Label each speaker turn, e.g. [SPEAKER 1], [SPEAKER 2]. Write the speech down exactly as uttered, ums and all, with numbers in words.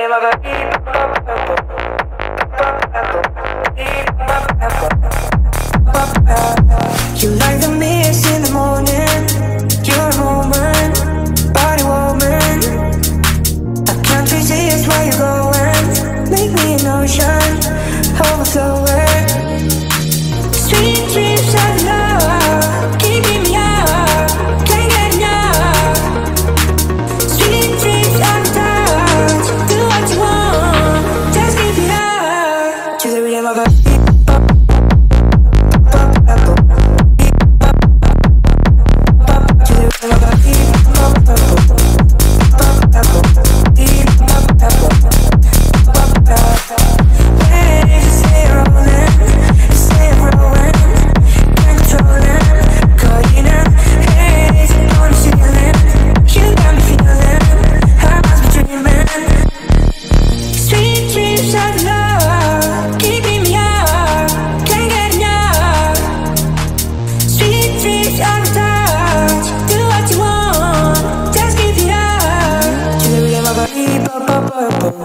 [SPEAKER 1] You like the mist in the morning. You're a woman, body woman. I can't resist where you're going. Make me an ocean, overflowing. Sweet dreams of love, keeping me up, can't get enough. Sweet dreams of touch, do what you want, just keep it up. To the rhythm of a purple.